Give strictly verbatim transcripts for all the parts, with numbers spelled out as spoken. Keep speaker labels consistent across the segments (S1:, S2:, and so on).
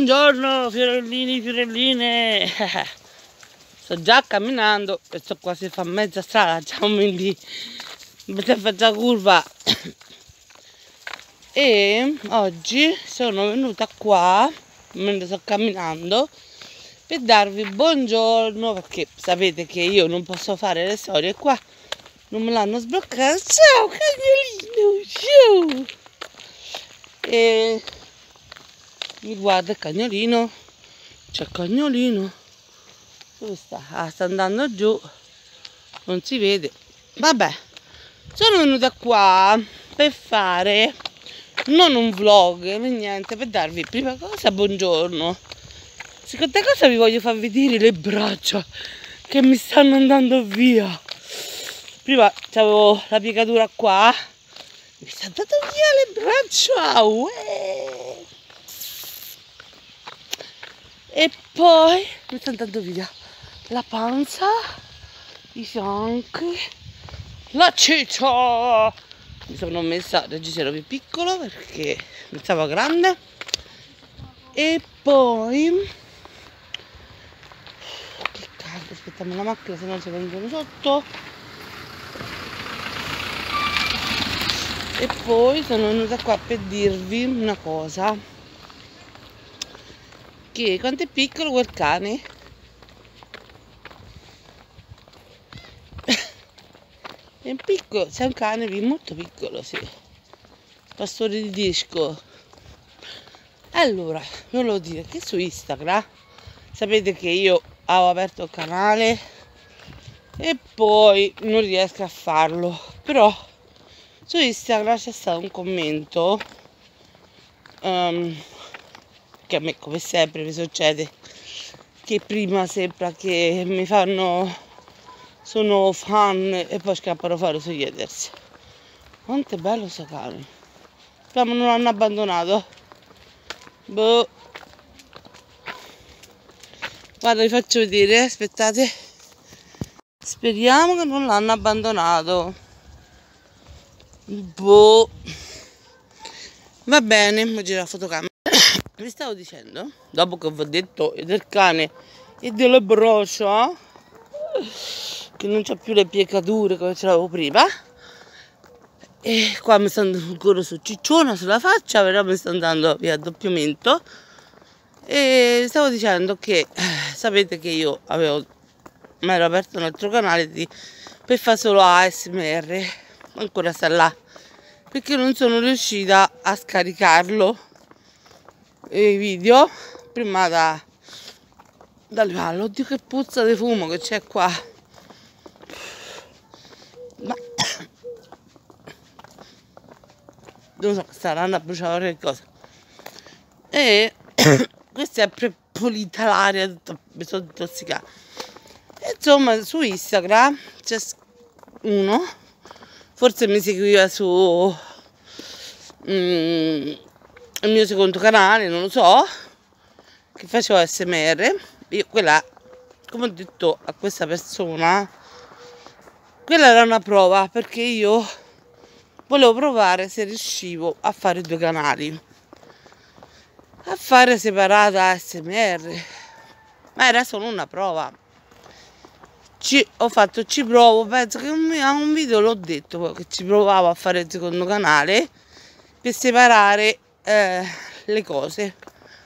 S1: Buongiorno fiorellini, fiorelline. Sto già camminando e sto quasi a fare mezza strada, già quindi per fare curva. E oggi sono venuta qua mentre sto camminando per darvi buongiorno, perché sapete che io non posso fare le storie qua, non me l'hanno sbloccato. Ciao cagnolino, ciao! E mi guarda il cagnolino, c'è il cagnolino, dove sta? Ah, sta andando giù, non si vede. Vabbè, sono venuta qua per fare non un vlog né niente, per darvi prima cosa buongiorno. Seconda cosa vi voglio far vedere le braccia che mi stanno andando via. Prima avevo la piegatura qua, mi sta andando via le braccia, uè. E poi mi sta andando via la panza, i fianchi, la ciccia. Mi sono messa il reggiseno più piccolo perché mi stava grande. E poi che cazzo, aspettiamo la macchina se no ci vengono sotto. E poi sono venuta qua per dirvi una cosa, che quanto è piccolo quel cane. È piccolo, c'è un cane molto piccolo, sì, pastore di disco. Allora, volevo dire che su Instagram sapete che io ho aperto il canale e poi non riesco a farlo, però su Instagram c'è stato un commento um, che a me come sempre mi succede, che prima sembra che mi fanno sono fan e poi scappano fuori sugli haters. Quanto è bello sto cane, speriamo non l'hanno abbandonato. Boh, guarda, vi faccio vedere, aspettate, speriamo che non l'hanno abbandonato. Boh, va bene, mi gira la fotocamera. Vi stavo dicendo, dopo che vi ho detto del cane e delle braccia, che non c'ho più le piegature come ce l'avevo prima, e qua mi sta andando ancora su cicciona sulla faccia, però mi sta andando via doppiamento. E stavo dicendo che eh, sapete che io avevo mi ero aperto un altro canale di, per fare solo A S M R, ancora sta là perché non sono riuscita a scaricarlo i video prima da dal livello. Oddio che puzza di fumo che c'è qua, ma non so, staranno a bruciare qualche cosa. E questa è sempre pulita l'aria, mi sono intossicata. Insomma, su Instagram c'è uno, forse mi seguiva su mm, il mio secondo canale, non lo so, che facevo A S M R. Io quella, come ho detto a questa persona, quella era una prova, perché io volevo provare se riuscivo a fare due canali, a fare separata A S M R, ma era solo una prova. Ci, ho fatto ci provo, penso che a un video l'ho detto che ci provavo a fare il secondo canale per separare eh, le cose.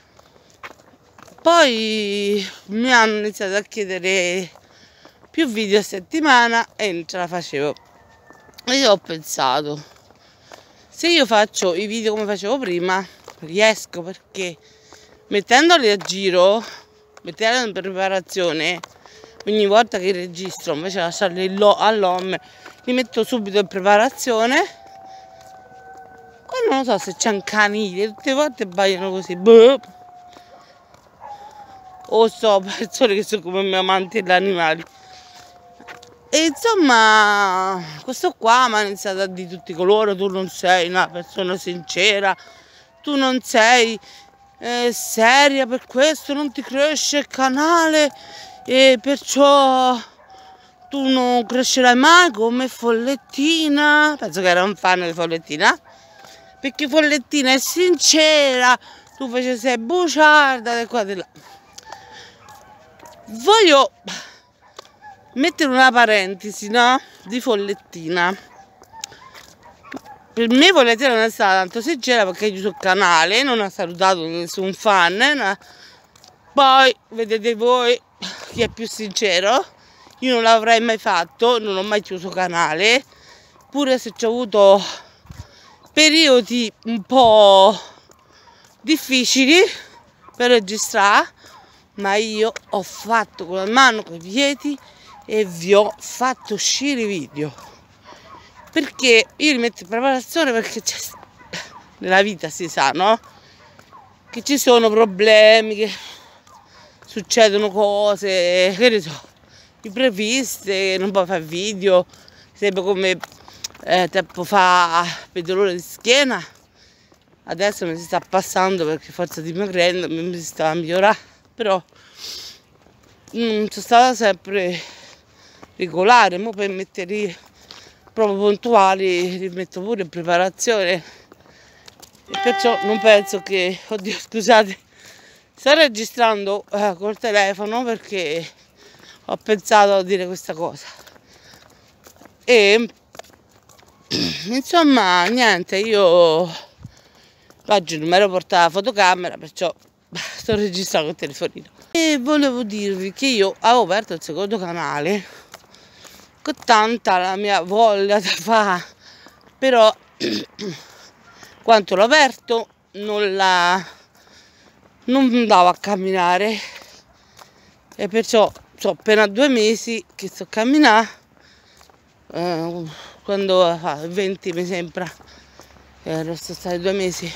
S1: Poi mi hanno iniziato a chiedere più video a settimana e non ce la facevo. E io ho pensato, se io faccio i video come facevo prima riesco, perché mettendoli a giro, mettendoli in preparazione, ogni volta che registro invece di lasciarli all'home li metto subito in preparazione. Qua non lo so se c'è un canile, tutte le volte baiano così, boh. O so persone che sono come miei amanti degli animali. E insomma, questo qua mi ha iniziato a dire tutti coloro: tu non sei una persona sincera, tu non sei eh, seria, per questo non ti cresce il canale e perciò tu non crescerai mai come Follettina. Penso che era un fan di Follettina, perché Follettina è sincera, tu facessi buciarda di qua di là. Voglio mettere una parentesi, no? Di Follettina. Per me Follettina non è stata tanto sincera perché io sul canale non ha salutato nessun fan, eh, no? Poi vedete voi chi è più sincero. Io non l'avrei mai fatto, non ho mai chiuso canale, pure se ci ho avuto periodi un po' difficili per registrare, ma io ho fatto con la mano, con i piedi e vi ho fatto uscire i video, perché io li metto in preparazione perché nella vita si sa, no? Che ci sono problemi, che succedono cose, che ne so, impreviste, non puoi fare video, sempre come eh, tempo fa per dolore di schiena. Adesso mi si sta passando perché forza dimagrendo mi si sta a migliorare, però mm, sono stata sempre regolare, mo per metterli proprio puntuali li metto pure in preparazione e perciò non penso che, oddio scusate, sto registrando eh, col telefono perché ho pensato a dire questa cosa e insomma niente, io oggi non mi ero portata la fotocamera, perciò sto registrando col telefonino e volevo dirvi che io avevo aperto il secondo canale con tanta la mia voglia da fare, però quanto l'ho aperto non la non andavo a camminare e perciò so appena due mesi che sto a camminare, eh, quando fa venti mi sembra, eh, sono stati due mesi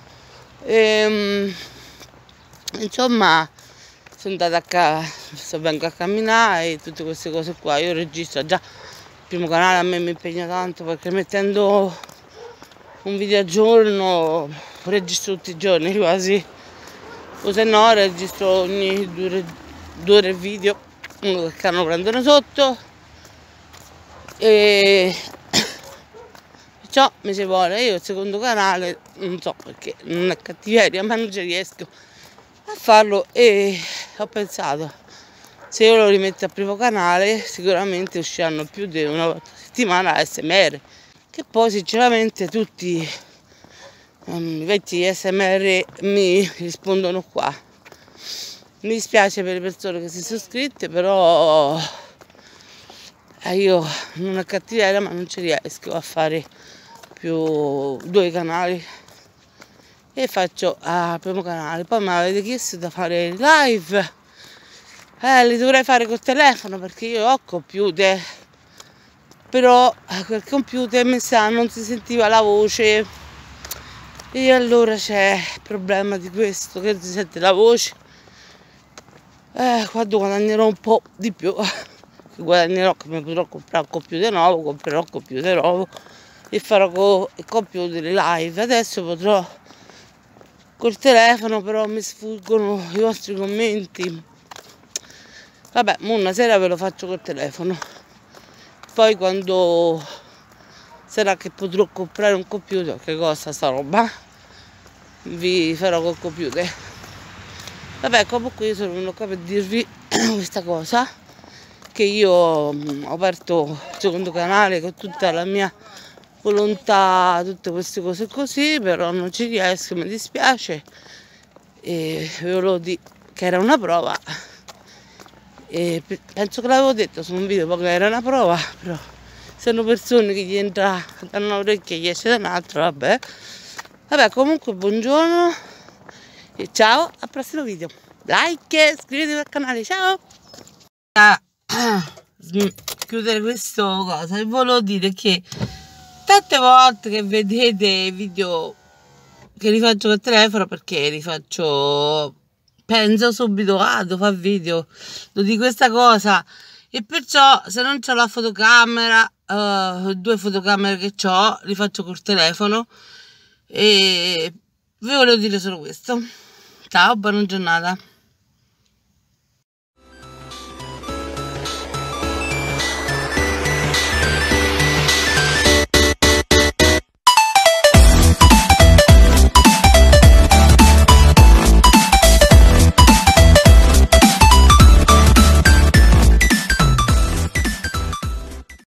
S1: e, insomma sono andata a ca sto vengo a camminare e tutte queste cose qua. Io registro già il primo canale, a me mi impegna tanto perché mettendo un video al giorno registro tutti i giorni quasi, o se no registro ogni due ore, due ore video, uno che cano prendono sotto e perciò mi ci vuole. Io il secondo canale non so perché, non è cattiveria, ma non ci riesco a farlo e ho pensato se io lo rimetto al primo canale sicuramente usciranno più di una volta a settimana A S M R, che poi sinceramente tutti um, i vecchi A S M R mi rispondono qua. Mi dispiace per le persone che si sono iscritte, però eh, io non è cattiveria ma non ci riesco a fare più due canali e faccio al ah, primo canale. Poi mi avete chiesto da fare live, eh, li dovrei fare col telefono perché io ho computer, però quel computer mi sa non si sentiva la voce e allora c'è il problema di questo, che non si sente la voce. Eh, quando guadagnerò un po' di più, guadagnerò che mi potrò comprare un computer nuovo, comprerò un computer nuovo e farò con il computer live. Adesso potrò col telefono, però mi sfuggono i vostri commenti. Vabbè, una sera ve lo faccio col telefono, poi quando sarà che potrò comprare un computer, che costa sta roba, vi farò col computer. Vabbè, comunque io sono venuta qua per dirvi questa cosa, che io ho aperto il secondo canale con tutta la mia volontà, tutte queste cose così, però non ci riesco, mi dispiace e ve lo dico che era una prova e penso che l'avevo detto su un video poi che era una prova, però sono persone che gli entra da una orecchia e gli esce da un'altra, vabbè. Vabbè, comunque buongiorno e ciao, al prossimo video. Like, iscrivetevi al canale, ciao! A chiudere questo cosa, vi volevo dire che tante volte che vedete video che li faccio col telefono, perché li faccio, penso subito, ah, devo fare video di questa cosa, e perciò se non c'ho la fotocamera, uh, due fotocamere che ho, li faccio col telefono e vi volevo dire solo questo. Ciao, buona giornata.